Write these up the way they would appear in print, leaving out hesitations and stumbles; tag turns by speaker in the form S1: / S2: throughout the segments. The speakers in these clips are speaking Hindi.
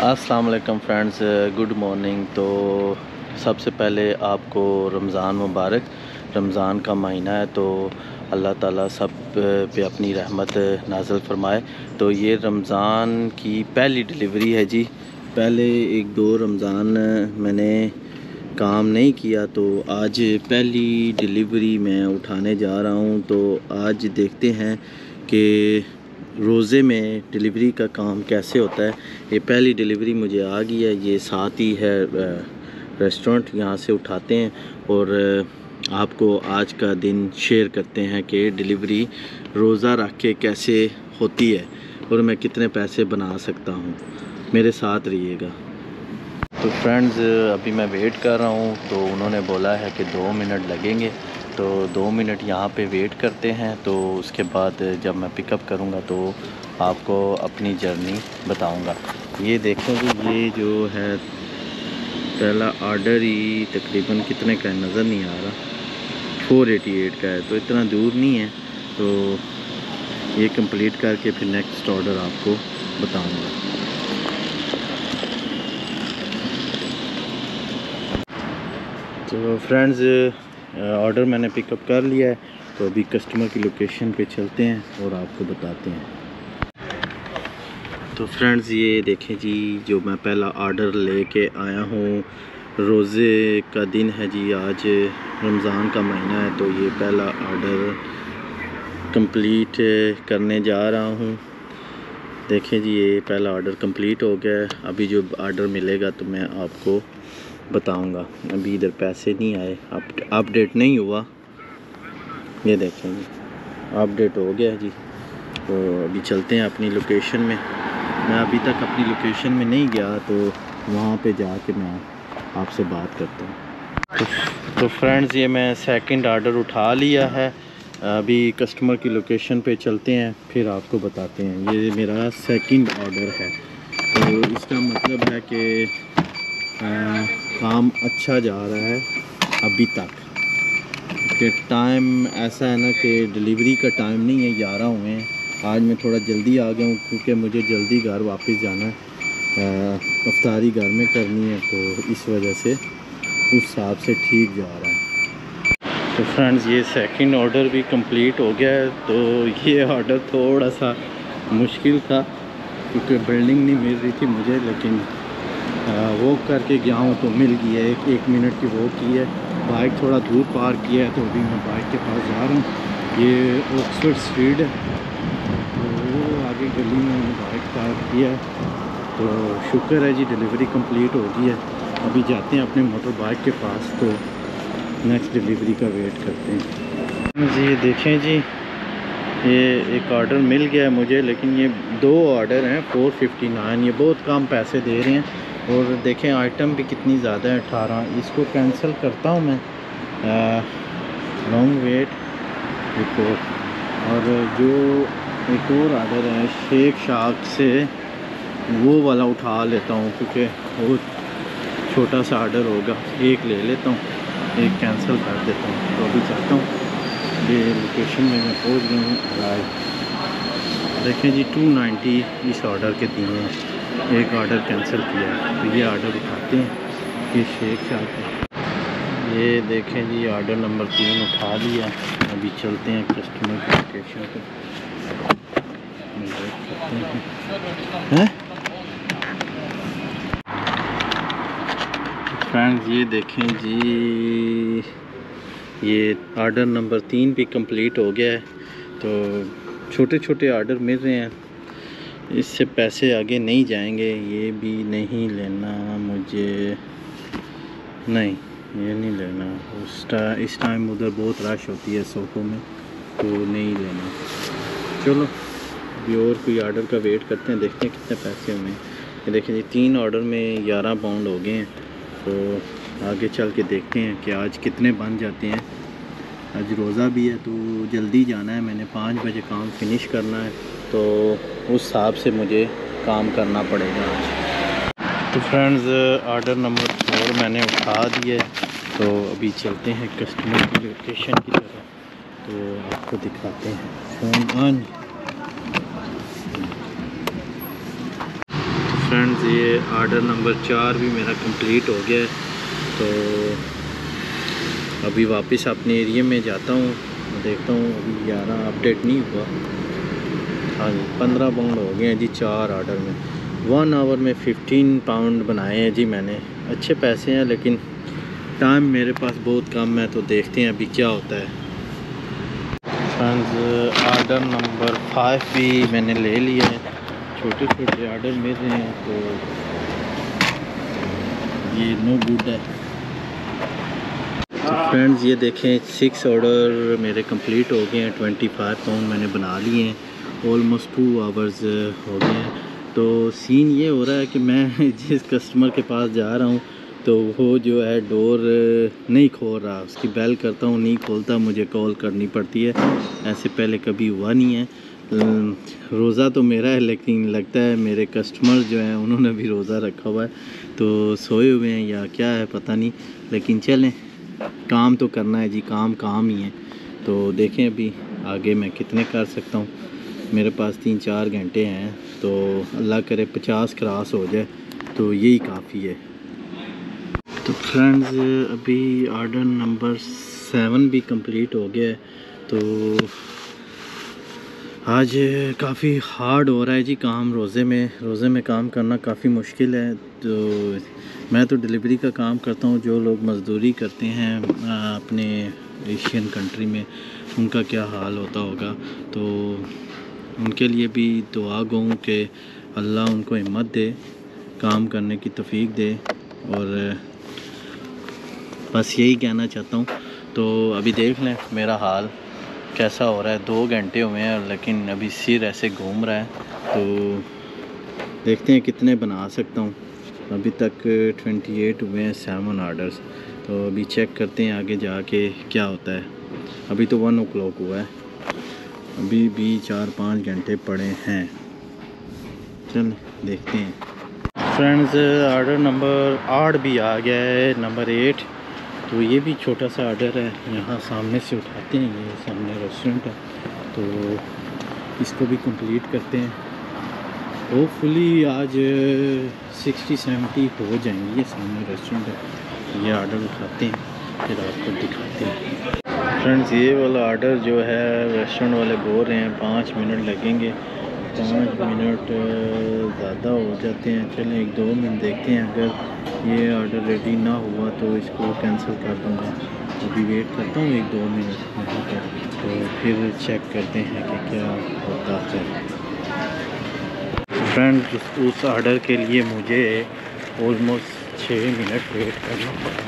S1: अस्सलाम वालेकुम फ्रेंड्स, गुड मॉर्निंग। तो सबसे पहले आपको रमज़ान मुबारक। रमज़ान का महीना है तो अल्लाह ताला सब पे अपनी रहमत नाज़िल फरमाए। तो ये रमज़ान की पहली डिलीवरी है जी। पहले एक दो रमज़ान मैंने काम नहीं किया तो आज पहली डिलीवरी मैं उठाने जा रहा हूँ। तो आज देखते हैं कि रोज़े में डिलीवरी का काम कैसे होता है। ये पहली डिलीवरी मुझे आ गई है, ये साथ ही है रेस्टोरेंट, यहाँ से उठाते हैं और आपको आज का दिन शेयर करते हैं कि डिलीवरी रोज़ा रख के कैसे होती है और मैं कितने पैसे बना सकता हूँ। मेरे साथ रहिएगा। तो फ्रेंड्स, अभी मैं वेट कर रहा हूँ तो उन्होंने बोला है कि 2 मिनट लगेंगे, तो 2 मिनट यहाँ पे वेट करते हैं। तो उसके बाद जब मैं पिकअप करूँगा तो आपको अपनी जर्नी बताऊँगा। ये देखें कि ये जो है पहला ऑर्डर ही तकरीबन कितने का नज़र नहीं आ रहा, 488 का है, तो इतना दूर नहीं है। तो ये कंप्लीट करके फिर नेक्स्ट ऑर्डर आपको बताऊँगा। तो फ्रेंड्स, ऑर्डर मैंने पिकअप कर लिया है, तो अभी कस्टमर की लोकेशन पे चलते हैं और आपको बताते हैं। तो फ्रेंड्स, ये देखें जी, जो मैं पहला ऑर्डर लेके आया हूँ। रोज़े का दिन है जी, आज रमज़ान का महीना है, तो ये पहला ऑर्डर कंप्लीट करने जा रहा हूँ। देखें जी, ये पहला ऑर्डर कंप्लीट हो गया है। अभी जो ऑर्डर मिलेगा तो मैं आपको बताऊंगा। अभी इधर पैसे नहीं आए, अपडेट नहीं हुआ। ये देखें जी, अपडेट हो गया जी। तो अभी चलते हैं अपनी लोकेशन में। मैं अभी तक अपनी लोकेशन में नहीं गया, तो वहाँ पे जाके मैं आपसे बात करता हूँ। तो फ्रेंड्स, ये मैं सेकंड ऑर्डर उठा लिया है। अभी कस्टमर की लोकेशन पे चलते हैं, फिर आपको बताते हैं। ये मेरा सेकंड ऑर्डर है, तो इसका मतलब है कि काम अच्छा जा रहा है अभी तक। कि टाइम ऐसा है ना कि डिलीवरी का टाइम नहीं है, 11 हुए हैं। आज मैं थोड़ा जल्दी आ गया हूँ क्योंकि मुझे जल्दी घर वापस जाना है, इफ्तारी घर में करनी है, तो इस वजह से उस हिसाब से ठीक जा रहा है। तो फ्रेंड्स, ये सेकंड ऑर्डर भी कंप्लीट हो गया है। तो ये ऑर्डर थोड़ा सा मुश्किल था क्योंकि बिल्डिंग नहीं मिल रही थी मुझे, लेकिन वॉक करके गया हूँ तो मिल गई है। एक मिनट की वॉक की है। बाइक थोड़ा दूर पार्क किया है, तो अभी मैं बाइक के पास जा रहा हूँ। ये ऑक्सफोर्ड स्ट्रीट है, तो वो आगे गली में मैंने बाइक पार्क किया है। तो शुक्र है जी, डिलीवरी कंप्लीट हो गई है। अभी जाते हैं अपने मोटर बाइक के पास, तो नेक्स्ट डिलीवरी का वेट करते हैं जी। देखें जी, ये एक ऑर्डर मिल गया है मुझे, लेकिन ये 2 ऑर्डर हैं 459। ये बहुत कम पैसे दे रहे हैं। और देखें आइटम भी कितनी ज़्यादा है, 18। इसको कैंसिल करता हूँ मैं, लॉन्ग वेट रिपोर्ट। और जो एक और ऑर्डर है शेख शाक से, वो वाला उठा लेता हूँ क्योंकि वो छोटा सा ऑर्डर होगा। एक ले लेता हूँ, एक कैंसिल कर देता हूँ। तो अभी चाहता हूँ, ये लोकेशन में मैं पहुँच गया हूँ राइट। देखें जी, 290 इस ऑर्डर के दिए हैं, एक ऑर्डर कैंसिल किया है। तो ये ऑर्डर उठाते हैं, ये शेख शाक है। ये देखें जी, ऑर्डर नंबर 3 उठा लिया। अभी चलते हैं कस्टमर की लोकेशन पे, करते हैं। फ्रेंड्स, ये देखें जी, ये ऑर्डर नंबर 3 भी कंप्लीट हो गया है। तो छोटे छोटे ऑर्डर मिल रहे हैं, इससे पैसे आगे नहीं जाएंगे। ये भी नहीं लेना मुझे, नहीं ये नहीं लेना। इस टाइम उधर बहुत रश होती है सोफों में, तो नहीं लेना। चलो अभी और कोई ऑर्डर का वेट करते हैं, देखते हैं कितने पैसे हुए हैं। ये देखें जी, 3 ऑर्डर में 11 पाउंड हो गए हैं। तो आगे चल के देखते हैं कि आज कितने बन जाते हैं। आज रोज़ा भी है तो जल्दी जाना है, मैंने 5 बजे काम फिनिश करना है, तो उस हिसाब से मुझे काम करना पड़ेगा आज। तो फ्रेंड्स, ऑर्डर नंबर 4 मैंने उठा दिया है। तो अभी चलते हैं कस्टमर की लोकेशन की तरफ, तो आपको दिखाते हैं। Phone on. फ्रेंड्स ये आर्डर नंबर 4 भी मेरा कंप्लीट हो गया है। तो अभी वापस अपने एरिया में जाता हूँ, देखता हूँ अभी 11 अपडेट नहीं हुआ। हाँ जी 15 पाउंड हो गए हैं जी 4 आर्डर में। 1 आवर में 15 पाउंड बनाए हैं जी मैंने। अच्छे पैसे हैं लेकिन टाइम मेरे पास बहुत कम है, तो देखते हैं अभी क्या होता है। फ्रेंड्स आर्डर नंबर 5 भी मैंने ले लिया है। छोटे छोटे आर्डर मिल रहे हैं तो ये नो गुड है। तो फ्रेंड्स ये देखें 6 ऑर्डर मेरे कंप्लीट हो गए हैं। 25 पाउंड मैंने बना लिए हैं। ऑलमोस्ट 2 आवर्स हो गए हैं। तो सीन ये हो रहा है कि मैं जिस कस्टमर के पास जा रहा हूँ तो वो जो है डोर नहीं खोल रहा, उसकी बेल करता हूँ नहीं खोलता, मुझे कॉल करनी पड़ती है। ऐसे पहले कभी हुआ नहीं है। रोज़ा तो मेरा है लेकिन लगता है मेरे कस्टमर जो हैं उन्होंने भी रोज़ा रखा हुआ है, तो सोए हुए हैं या क्या है पता नहीं। लेकिन चलें, काम तो करना है जी, काम काम ही है। तो देखें अभी आगे मैं कितने कर सकता हूँ। मेरे पास 3-4 घंटे हैं, तो अल्लाह करे 50 क्रॉस हो जाए तो यही काफ़ी है। तो फ्रेंड्स अभी आर्डर नंबर 7 भी कंप्लीट हो गया है। तो आज काफ़ी हार्ड हो रहा है जी काम। रोज़े में काम करना काफ़ी मुश्किल है। तो मैं तो डिलीवरी का काम करता हूँ। जो लोग मज़दूरी करते हैं अपने एशियन कंट्री में, उनका क्या हाल होता होगा। तो उनके लिए भी दुआ गो कि अल्लाह उनको हिम्मत दे, काम करने की तौफीक दे। और बस यही कहना चाहता हूँ। तो अभी देख लें मेरा हाल कैसा हो रहा है। 2 घंटे हुए हैं लेकिन अभी सिर ऐसे घूम रहा है। तो देखते हैं कितने बना सकता हूँ। अभी तक 28 हुए हैं 7 आर्डर्स। तो अभी चेक करते हैं आगे जाके क्या होता है। अभी तो 1 o'clock हुआ है, अभी भी 4-5 घंटे पड़े हैं। चल देखते हैं। फ्रेंड्स आर्डर नंबर 8 भी आ गया है, नंबर 8। तो ये भी छोटा सा आर्डर है, यहाँ सामने से उठाते हैं। ये सामने रेस्टोरेंट है तो इसको भी कंप्लीट करते हैं। होपफुली आज 60-70 हो जाएंगी। ये सामने रेस्टोरेंट है, ये आर्डर उठाते हैं फिर आपको दिखाते हैं। फ्रेंड्स ये वाला आर्डर जो है रेस्टोरेंट वाले बोल रहे हैं 5 मिनट लगेंगे। 5 मिनट ज़्यादा हो जाते हैं। चलें 1-2 मिनट देखते हैं। अगर ये ऑर्डर रेडी ना हुआ तो इसको कैंसिल कर दूँगा। अभी वेट करता हूँ 1-2 मिनट यहाँ पर, तो फिर चेक करते हैं कि क्या होता है। फ्रेंड्स उस ऑर्डर के लिए मुझे ऑलमोस्ट 6 मिनट वेट करना पड़ा।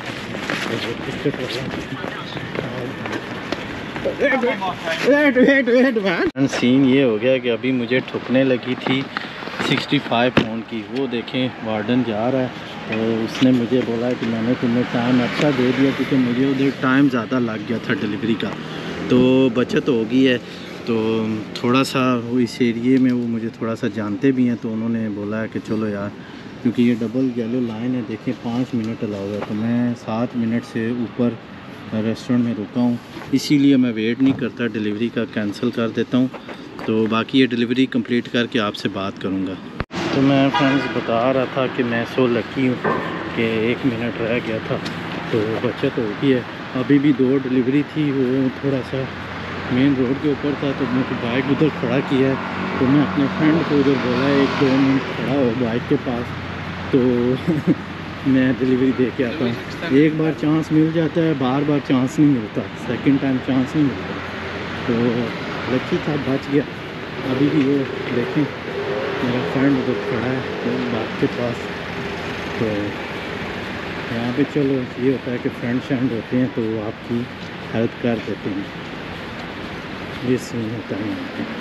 S1: वेट सीन ये हो गया कि अभी मुझे ठुकने लगी थी 65 पाउंड की। वो देखें वार्डन जा रहा है। तो उसने मुझे बोला कि मैंने तुम्हें टाइम अच्छा दे दिया क्योंकि मुझे उधर टाइम ज़्यादा लग गया था डिलीवरी का, तो बचत हो गई है। तो थोड़ा सा वो इस एरिए में वो मुझे थोड़ा सा जानते भी हैं, तो उन्होंने बोला है कि चलो यार, क्योंकि ये डबल येलो लाइन है देखें 5 मिनट अलाउ है, तो मैं 7 मिनट से ऊपर रेस्टोरेंट में रुका हूँ, इसीलिए मैं वेट नहीं करता, डिलीवरी का कैंसिल कर देता हूँ। तो बाकी ये डिलीवरी कंप्लीट करके आपसे बात करूँगा। तो मैं फ्रेंड्स बता रहा था कि मैं सो लकी हूँ कि 1 मिनट रह गया था, तो बचत हो गई है। अभी भी 2 डिलीवरी थी, वो थोड़ा सा मेन रोड के ऊपर था, तो मैंने बाइक उधर खड़ा किया है। तो मैं अपने फ्रेंड को उधर बोला 1-2 मिनट खड़ा हो बाइक के पास, तो मैं डिलीवरी दे के आता हूँ। एक बार चांस मिल जाता है, बार बार चांस नहीं मिलता, सेकंड टाइम चांस नहीं मिलता। तो लकी था, बच गया। अभी भी वो देखें मेरा फ्रेंड उधर खड़ा है तो बाइक के पास। तो यहाँ पे चलो ये होता है कि फ्रेंड फ्रेंड होते हैं तो वो आपकी हेल्प कर देते हैं, ये सीन होता है यहाँ पे।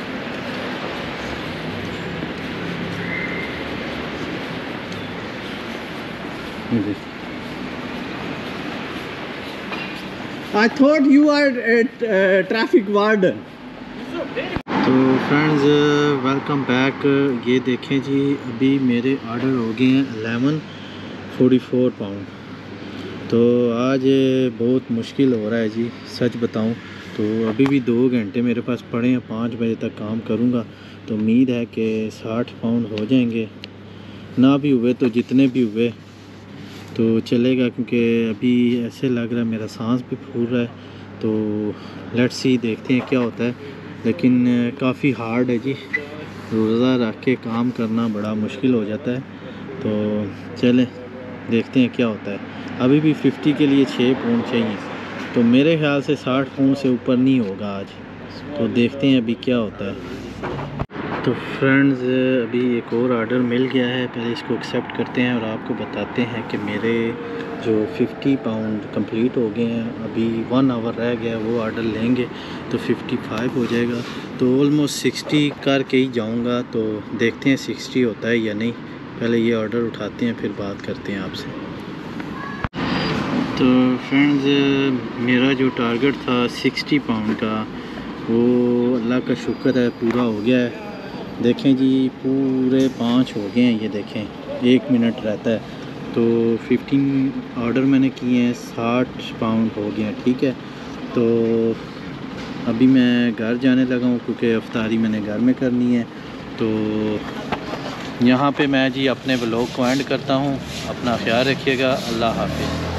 S1: I thought you are a traffic warden. तो फ्रेंड्स वेलकम बैक। ये देखें जी अभी मेरे ऑर्डर हो गए हैं 1144 पाउंड। तो आज बहुत मुश्किल हो रहा है जी, सच बताऊं तो अभी भी 2 घंटे मेरे पास पड़े हैं, 5 बजे तक काम करूंगा। तो उम्मीद है कि 60 पाउंड हो जाएंगे। ना भी हुए तो जितने भी हुए तो चलेगा, क्योंकि अभी ऐसे लग रहा है मेरा सांस भी फूल रहा है। तो लेट्स सी, देखते हैं क्या होता है। लेकिन काफ़ी हार्ड है जी, रोज़ा रख के काम करना बड़ा मुश्किल हो जाता है। तो चलें देखते हैं क्या होता है। अभी भी 50 के लिए 6 पाउंड चाहिए, तो मेरे ख्याल से 60 पाउंड से ऊपर नहीं होगा आज। तो देखते हैं अभी क्या होता है। तो फ्रेंड्स, अभी एक और ऑर्डर मिल गया है, पहले इसको एक्सेप्ट करते हैं और आपको बताते हैं कि मेरे जो 50 पाउंड कंप्लीट हो गए हैं। अभी 1 आवर रह गया, वो ऑर्डर लेंगे तो 55 हो जाएगा। तो ऑलमोस्ट 60 करके ही जाऊंगा, तो देखते हैं 60 होता है या नहीं। पहले ये ऑर्डर उठाते हैं फिर बात करते हैं आपसे। तो फ्रेंड्स, मेरा जो टारगेट था 60 पाउंड का, वो अल्लाह का शुक्र है पूरा हो गया है। देखें जी, पूरे 5 हो गए हैं, ये देखें 1 मिनट रहता है। तो 15 ऑर्डर मैंने किए हैं, 60 पाउंड हो गए हैं, ठीक है। तो अभी मैं घर जाने लगा हूँ, क्योंकि अफ्तारी मैंने घर में करनी है। तो यहाँ पे मैं जी अपने व्लॉग को एंड करता हूँ। अपना ख्याल रखिएगा। अल्लाह हाफिज़।